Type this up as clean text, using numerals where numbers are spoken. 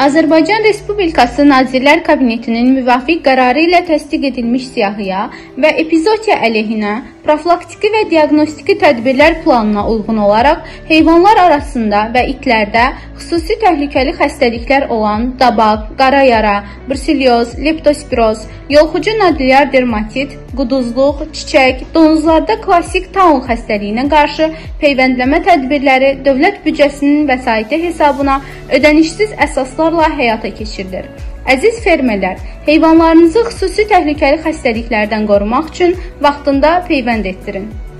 Azərbaycan Respublikası Nazirlər Kabinetinin müvafiq qərarı ilə təsdiq edilmiş siyahıya və epizootiya əleyhinə profilaktiki və diaqnostiki tədbirlər planına uyğun olaraq heyvanlar arasında və itlərdə xüsusi təhlükəli xəstəliklər olan dabaq, qara yara, bruselyoz, leptospiroz, yolxucu nodulyar dermatit, quduzluq, çiçək, donuzlarda klassik taun xəstəliyinə qarşı peyvəndləmə tədbirləri dövlət büdcəsinin vəsaiti hesabına ödənişsiz əsaslarla həyata keçirilir. Əziz fermerlər, heyvanlarınızı xüsusi təhlükəli xəstəliklərdən qorumaq üçün vaxtında peyvənd etdirin.